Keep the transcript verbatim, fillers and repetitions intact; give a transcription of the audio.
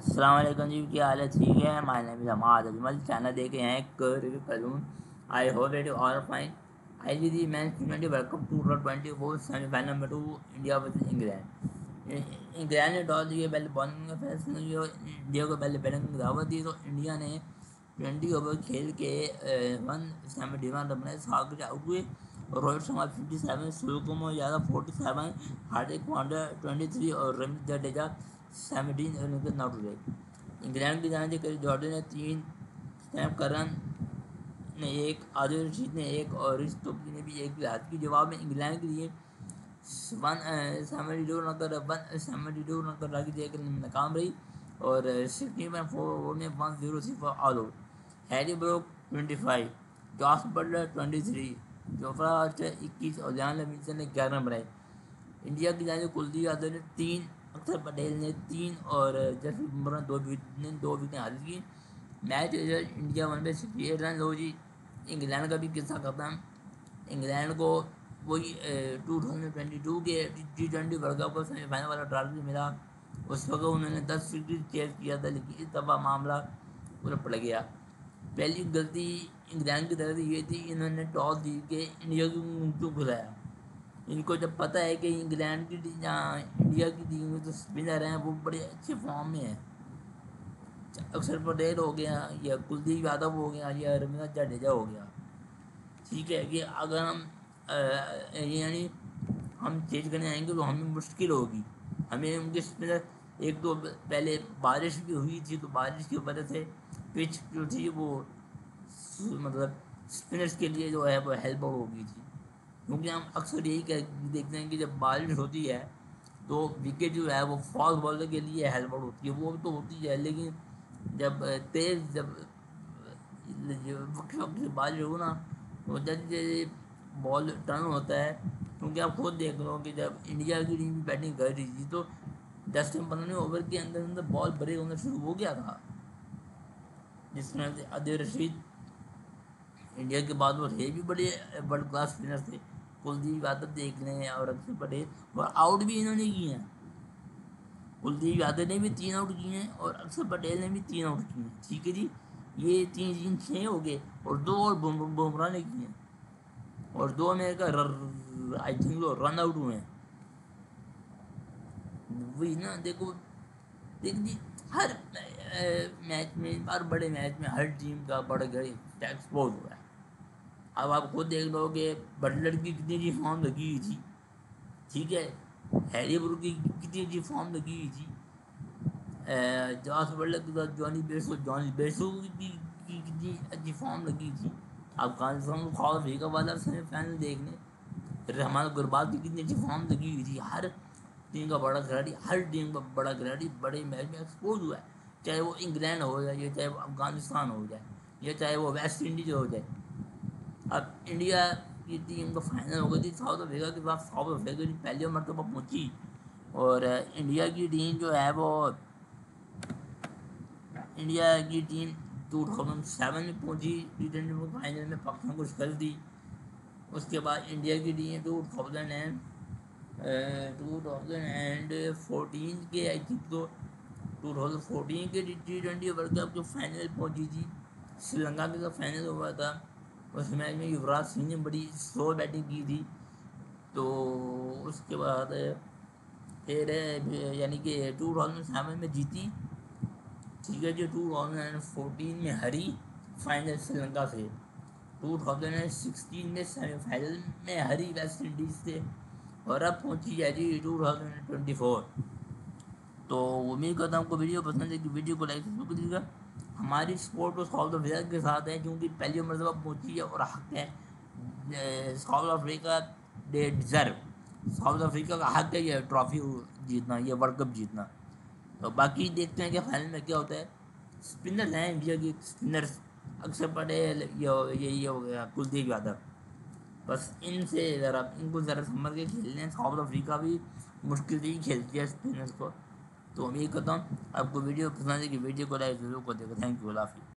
السلام علیکم جی، کیا حال ہے؟ ٹھیک ہے؟ My name is Hammad Ajmal, channel دیکھے ہیں ریویو کروں. I hope it all fine. آئی جی دی مین T twenty world cup two thousand twenty four semi final number two India versus England. England نے ٹاس دیے، پہلے بالنگ کا فیصلہ کیا، انڈیا کو پہلے بیٹنگ کی دعوت دی تو انڈیا نے ٹوینٹی اوور کھیل کے ون سیونٹی ون رن بنائے، سات کے آؤٹ ہوئے. Rohit Sharma fifty seven, Surya Kumar Yadav forty seven, Hardik Pandya twenty three اور رمیش جڈیجا سیونٹین رن کے ناٹ آؤٹ. انگلینڈ کی جانب سے کرس جارڈن نے تین، اسٹیو کرن نے ایک، عادل رشید نے ایک اور رش ٹوپی نے بھی ایک ہاتھ کی. جواب میں انگلینڈ کے لیے ون سیونٹی ٹو رن کر ون سیونٹی ٹو رن کر لاگی تھی، ایک ناکام رہی اور سکسٹی میں فور میں one zero C for all out. Harry Brook twenty five, Jos Buttler twenty three, Jofra Archer اکیس اور لیان لیوینسن نے گیارہ رن بنائے. انڈیا کی جانب سے کلدیپ یادو نے تین، اکشر پٹیل نے تین اور جسپریت بمراہ نے دو نے دو وکٹیں حاصل کی. میچ رزلٹ انڈیا ون پہ سکسٹی ایٹ رن ہو جی. انگلینڈ کا بھی قصہ ختم. انگلینڈ کو وہی ٹو تھاؤزینڈ ٹوینٹی ٹو کے ٹی ٹوینٹی ورلڈ کپ کا سیمی فائنل والا ٹرافی ملا. اس وقت انہوں نے دس وکٹ چیز کیا تھا، لیکن اس دفعہ معاملہ الٹ پڑ گیا. پہلی غلطی انگلینڈ کی طرف سے یہ تھی، انہوں نے ٹاس جیت کے انڈیا کو کیوں کھلایا. ان کو جب پتہ ہے کہ انگلینڈ کی انڈیا کی ٹیم میں جو اسپنر ہیں وہ بڑے اچھے فارم میں ہیں، اکشر پٹیل ہو گیا یا کلدیپ یادو ہو گیا یا رمیش جڈیجا ہو گیا، ٹھیک ہے، کہ اگر ہم یعنی ہم چینج کرنے آئیں گے تو ہمیں مشکل ہوگی. ہمیں ان کے اسپنر، ایک تو پہلے بارش بھی ہوئی تھی تو بارش کی وجہ سے پچ جو تھی وہ مطلب اسپنرس کے لیے جو ہے وہ ہیلپ ہو گئی تھی. کیونکہ ہم اکثر یہی دیکھتے ہیں کہ جب بارش ہوتی ہے تو وکٹ جو ہے وہ فاسٹ بالر کے لیے ہیلپ ہوتی ہے، وہ تو ہوتی ہے، لیکن جب تیز جب وقت وقت سے بارش ہو نا تو جیسے بال ٹرن ہوتا ہے. کیونکہ آپ خود دیکھ لو کہ جب انڈیا کی ٹیم بیٹنگ کر رہی تھی تو دس سے پندرہ اوور کے اندر اندر بال بریک ہونا شروع ہو گیا تھا، جس طرح سے عادل رشید انڈیا کے بعد وہ ہے بھی بڑے ورلڈ کلاس اسپنر تھے. کلدیپ یادو دیکھ لیں اور اکشر پٹیل، اور آؤٹ بھی انہوں نے کیے ہیں. کلدیپ یادو نے بھی تین آؤٹ کیے ہیں اور اکشر پٹیل نے بھی تین آؤٹ کیے ہیں، ٹھیک ہے جی. یہ تین تین چھ ہو گئے اور دو اور بمراہ نے کیے ہیں اور دو میں کا آئی تھنک رن آؤٹ ہوئے ہیں. وہی نا، دیکھو دیکھ جی، ہر میچ میں، ہر بڑے میچ میں ہر ٹیم کا بڑا گھر ایکسپوز ہوا ہے. اب آپ خود دیکھ لو کہ بٹلر کی کتنی جی فارم لگی ہوئی تھی، ٹھیک ہے، ہیری بروک کی کتنی جی فارم لگی ہوئی تھی، جاس بٹلر کے ساتھ جانی بیسو جانی بیسو کی کتنی اچھی فارم لگی تھی. افغانستان کو ساؤتھ افریقہ والا سیمی فائنل دیکھنے، رحمان گربال کی کتنی اچھی فارم لگی ہوئی تھی. ہر ٹیم کا بڑا کھلاڑی ہر ٹیم کا بڑا کھلاڑی بڑے میچ میں ایکسپوز ہوا ہے، چاہے وہ انگلینڈ ہو جائے، چاہے وہ افغانستان ہو جائے، یا چاہے وہ ویسٹ انڈیز ہو جائے. اب انڈیا کی ٹیم کا فائنل ہو گئی تھی ساؤتھ افریقہ کے بعد. ساؤتھ افریقہ کی پہلی مرتبہ پہنچی اور انڈیا کی ٹیم جو ہے وہ انڈیا کی ٹیم ٹو تھاؤزینڈ سیون میں پہنچی ٹی ٹوینٹی فائنل میں، پاکستان کو شکست دی. اس کے بعد انڈیا کی team two thousand and two thousand and fourteen کے آئی تھنک تو ٹو تھاؤزینڈ فورٹین کے ٹی ٹوینٹی ورلڈ کپ کے فائنل پہنچی تھی. سری لنکا کے ساتھ فائنل ہوا تھا. اس میچ میں یوراج سنگھ نے بڑی سلو بیٹنگ کی تھی. تو اس کے بعد پھر یعنی کہ ٹو تھاؤزینڈ سیون میں جیتی، ٹھیک ہے جی. ٹو تھاؤزینڈ فورٹین میں ہری فائنل سری لنکا سے. ٹو تھاؤزینڈ سکسٹین میں سیمی فائنل میں ہری ویسٹ انڈیز سے، اور اب پہنچی ہے جی ٹو تھاؤزینڈ ٹوینٹی فور. تو امید کرتا ہوں آپ کو ویڈیو پسند ہے کہ ویڈیو کو لائک ضرور کریے گا. ہماری سپورٹ تو ساؤتھ افریقہ کے ساتھ ہے کیونکہ پہلی مرتبہ پہنچی ہے اور حق ہے. South Africa they deserve, South Africa کا حق ہے یہ ٹرافی جیتنا، یہ ورلڈ کپ جیتنا. تو باقی دیکھتے ہیں کہ فائنل میں کیا ہوتا ہے. اسپنر ہیں انڈیا کی، اسپنر اکشر پٹیل، یہی ہو گیا کلدیپ یادو، بس ان سے ذرا ان کو ذرا سمجھ کے کھیلنے. ساؤتھ افریقہ بھی مشکل سے ہی کھیلتی ہے اسپنرس کو. تو امید کرتا ہوں آپ کو ویڈیو پسند ہے کہ ویڈیو کو لائک ضرور کر دے گا. تھینک یو، اللہ حافظ.